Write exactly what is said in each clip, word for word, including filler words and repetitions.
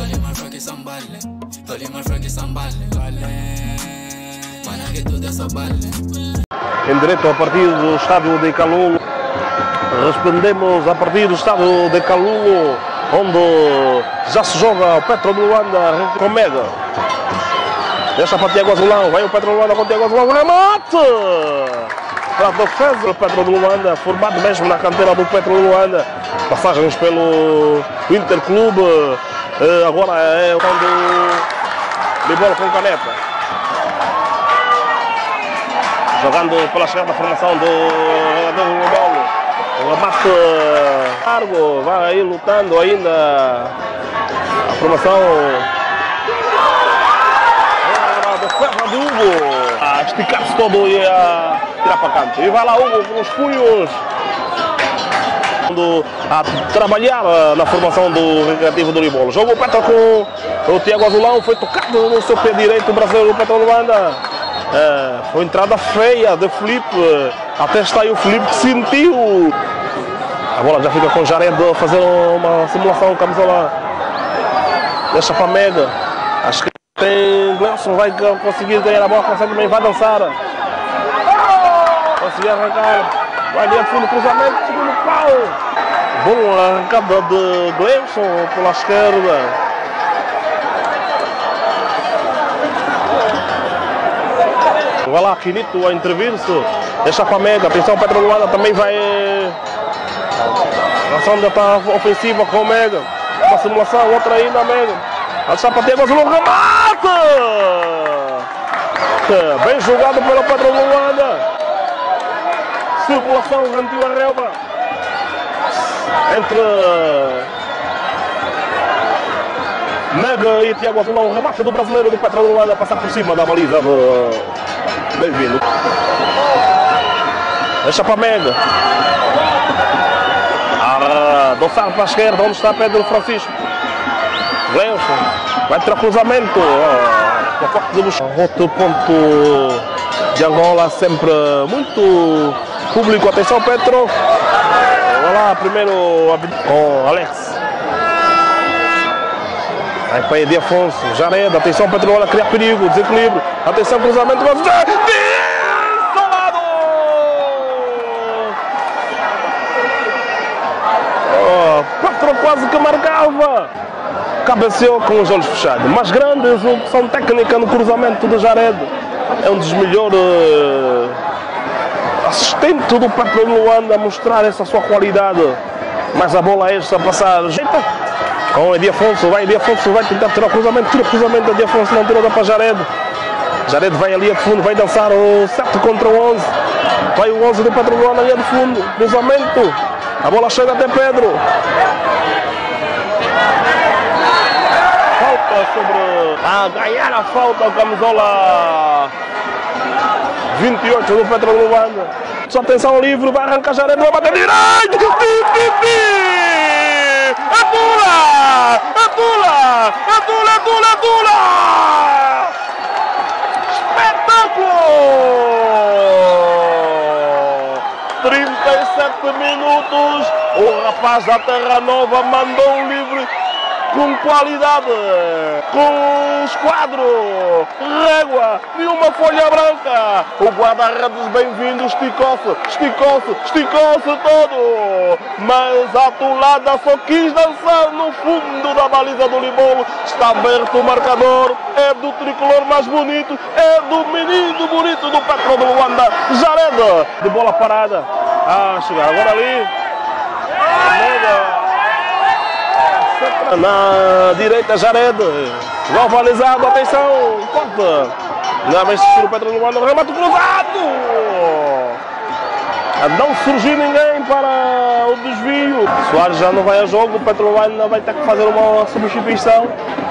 Em direto a partir do estádio de Calulo, respondemos a partir do estádio de Calulo, onde já se joga o Petro de Luanda com Mega. Deixa para Tiago Azulão, vai o Petro de Luanda com Tiago Azulão, remate! Para a defesa, o Petro de Luanda, formado mesmo na canteira do Petro de Luanda. Passagens pelo Interclube, agora é o do de bola com caneta. Jogando pela esquerda a formação do Global. O remate largo, vai aí lutando ainda a formação. A defesa de Hugo. A esticar-se todo e a tirar para canto. E vai lá Hugo com os punhos. A trabalhar na formação do Recreativo do Ribolo. Jogo o Petro com o Tiago Azulão. Foi tocado no seu pé direito o brasileiro Petro de Luanda. É, foi entrada feia de Felipe, até está aí o Felipe que sentiu. A bola já fica com o Jared a fazer uma simulação, camisola. Deixa para a Mega. Acho que tem Gleison, vai conseguir ganhar a bola, consegue também, vai dançar. Conseguir arrancar, vai ali a fundo, cruzamento, segundo pau. Bom arrancada de Gleison pela esquerda. Vai lá, Quinito a intervir-se. Deixa para a Mega. Atenção, Petro de Luanda também vai. A ação ainda está ofensiva com o Mega. Uma simulação, outra ainda a Mega. A deixar para Tiago Azulão, remate! Bem jogado pelo Petro de Luanda. Circulação, garantiu a relva. Entre Mega e Tiago Azulão. Remate do brasileiro do Petro de Luanda. Passar por cima da baliza do. Bem-vindo. Deixa para a Mega. Ah, doçar para a esquerda, onde está Pedro Francisco. Gleison. Vai ter o cruzamento. Ah, outro ponto de Angola, sempre muito público. Atenção, Petro. Vai lá, primeiro com Alex. Vai para Edi Afonso, Jared, atenção Petro, olha, criar perigo, desequilíbrio, atenção, cruzamento, mas... Isolado! Oh, Petro quase que marcava! Cabeceou com os olhos fechados, mas grandes, opção técnica no cruzamento de Jared. É um dos melhores uh, assistentes do Petro de Luanda a mostrar essa sua qualidade. Mas a bola é esta a passar. Com Edi Afonso, vai Edi Afonso, vai tentar tirar o cruzamento, tira o cruzamento, Edi Afonso não tirou, dá para Jared. Jared vai ali a fundo, vai dançar o sete contra o onze. Vai o onze do Petro de Luanda ali a de fundo, cruzamento. A bola chega até Pedro. Falta sobre... A ganhar a falta, o camisola vinte e oito do Petro de Luanda. Só atenção livre, vai arrancar Jared, vai bater direito. É Tula! É Tula! É Tula! É Tula! É Tula! Espetáculo! trinta e sete minutos. O rapaz da Terra Nova mandou um livre com qualidade, com esquadro, régua e uma folha branca. O guarda-redes bem-vindo esticou-se, esticou-se, esticou-se todo. Mas a Tulada só quis dançar no fundo da baliza do Libolo. Está aberto o marcador, é do tricolor mais bonito, é do menino bonito do Petro de Luanda, Jared. De bola parada, ah, chegar agora ali. Na direita, Jared. Gol balizado, atenção, corta. Não vai assistir o Petro de Luanda, remate cruzado. Não surgiu ninguém para o desvio. Soares já não vai a jogo, o Petro de Luanda vai ter que fazer uma substituição.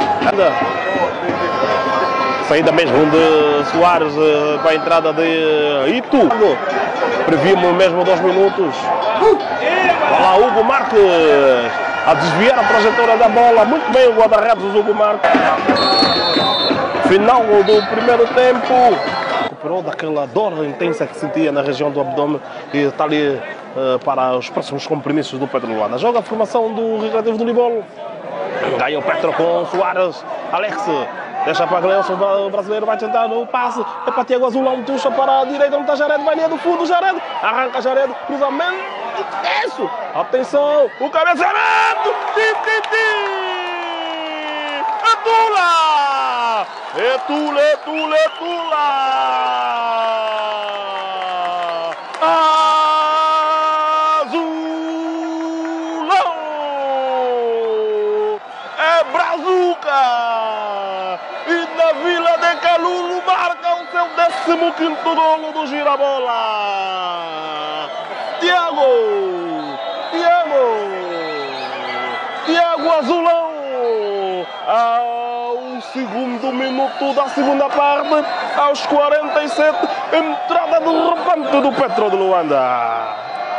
Saída mesmo de Soares para a entrada de Itu. Prevíamos mesmo dois minutos. Vai lá, Hugo Marques a desviar a trajetória da bola. Muito bem o guarda-redes, Hugo Marques. Final do primeiro tempo. Recuperou daquela dor intensa que sentia na região do abdômen e está ali uh, para os próximos compromissos do Petro de Luanda. Joga a formação do Recreativo do Libolo. Ganha o Petro com o Soares. Alex. Deixa para Gleilson, o brasileiro vai tentar o passe. É para Tiago Azulão, puxa para a direita, onde está Jared, vai linha do fundo, Jared. Arranca Jared, cruzamento. Isso! Atenção, o cabeceamento! Tim, tim, tim! É Tula! É Tula, é Tula, é Tula! Azulão! É Brazuca! E na Vila de Calulu marca o seu décimo quinto golo do Girabola. Tiago, Tiago, Tiago Azulão, ao segundo minuto da segunda parte, aos quarenta e sete, entrada do rompante do Petro de Luanda.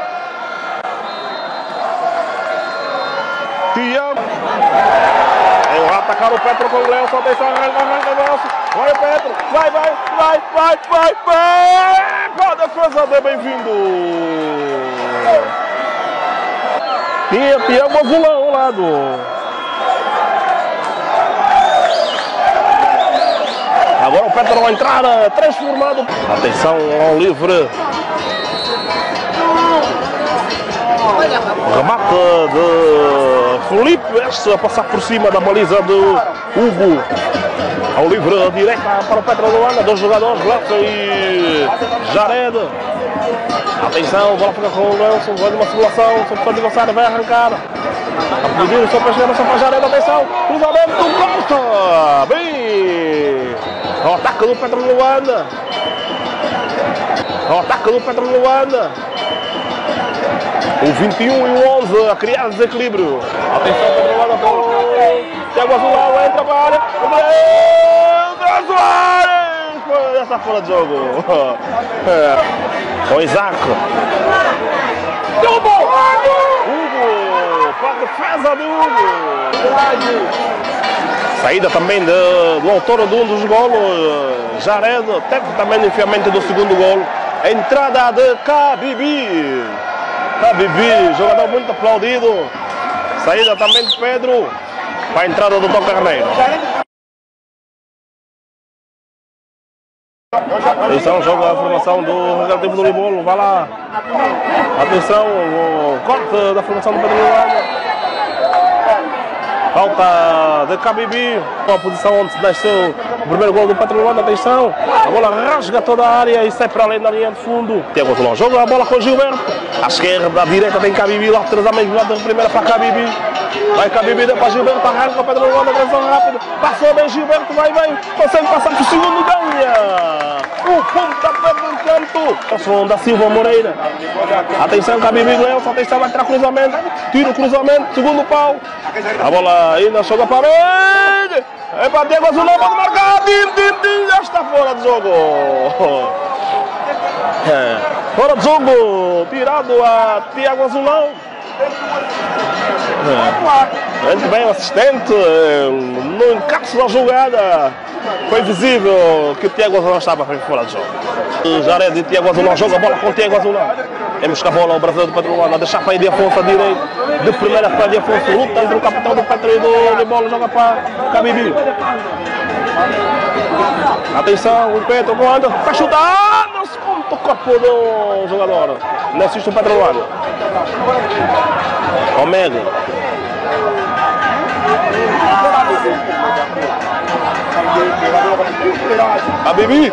Tiago. Vai atacar o Petro com o Gleilson, atenção, arranca, arranca o Gleilson, vai o Petro, vai, vai, vai, vai, vai, vai, para a defesa de bem-vindo. Tinha Tiago Azulão ao lado. Agora o Petro vai entrar, transformado. Atenção ao livre. Remate de Felipe, este a passar por cima da baliza do Hugo. Ao livre, direita para o Petro de Luanda, dois jogadores, Gleilson e Jared. Atenção, bola fica com o Gleilson, vai de uma simulação, seu adversário vai arrancar. A pedir o seu peixeiro, só para Jared, atenção, cruzamento, Costa! Bem! O ataque do Petro de Luanda. O ataque do Petro de Luanda. O vinte e um e o onze a criar desequilíbrio. Atenção, Pedro Luanda para o Tiago Azulão, entra para a área. Entra Soares! Já está fora de jogo. É. Com Isaac. Hugo! Hugo! Para a defesa de Hugo. Saída também de, do autor de um dos golos, Jared. Teve também o enfiamento do segundo golo. Entrada de Kabibi. Kabibi, jogador muito aplaudido. Saída também de Pedro. Para a entrada do Tom Carneiro. Atenção, joga a formação do Recreativo do Limolo. Vai lá. Atenção, o corte da formação do Pedro Luanda. Falta de Kabibi, a posição onde nasceu o primeiro gol do Petro de Luanda. Atenção, a bola rasga toda a área e sai para além da linha de fundo. Tiago Azulão joga a bola com o Gilberto. À esquerda, à direita tem Kabibi, lá atrás a meio lado, primeira para Kabibi. Vai Kabibi, deu para Gilberto, arranca o Petro de Luanda, atenção rápida. Passou bem Gilberto, vai bem, consegue passar para o segundo, ganha. O pontapé do canto. Passou da Silva Moreira. Atenção, Kabibi, Gleilson, atenção, vai tirar cruzamento. Tira o cruzamento, segundo pau. A bola ainda chega para ele. É para Tiago Azulão, pode marcar. Tim, tim, tim, já está fora de jogo. É. Fora de jogo, tirado a Tiago Azulão. É. Muito bem, o assistente no encaixe da jogada. Foi visível que o Tiago Azulão estava fora de jogo. Jared e Tiago Azulão joga a bola com o Tiago Azulão. Temos que a bola, o brasileiro do Petro de Luanda, deixar para Edi Afonso a direita. De primeira para Edi Afonso, luta entre o capitão do Petro e do de bola, joga para Kabibi. Atenção, o Petro comanda, vai chutar, não se conta o corpo do jogador. Não assiste o Petro de Luanda. Omega. Kabibi.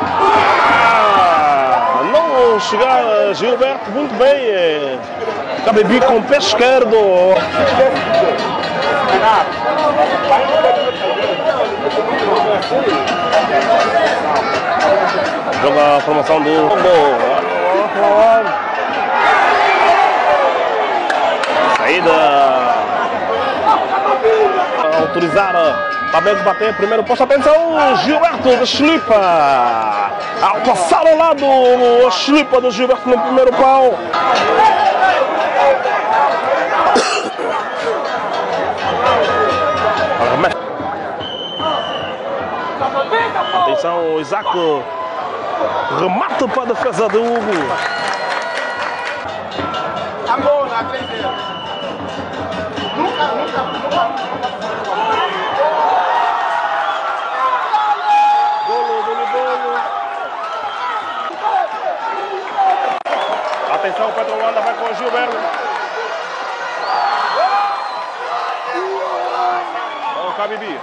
Não chegar Gilberto muito bem. Kabibi com o pé esquerdo. Joga a formação do saída. Autorizar Fabio bater primeiro posto. Atenção, Gilberto de Chilipa. Ao passar ao lado, a Chilipa do Gilberto no primeiro pau. Atenção, o Isaac remata para a defesa do Hugo. Nunca, nunca, nunca. Kabibi.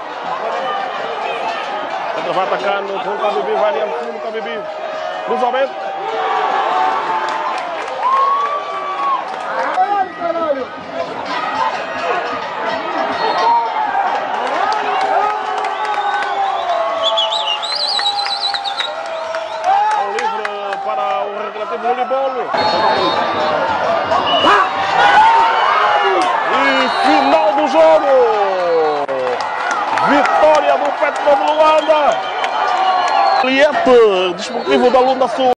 Ele vai atacando com o Kabibi, vai ali ao fundo, Kabibi. Cruzamento. Para o Recreativo Voleibol. E final do jogo. Vitória do Petro de Luanda. Cliente Desportivo da Lunda Sul.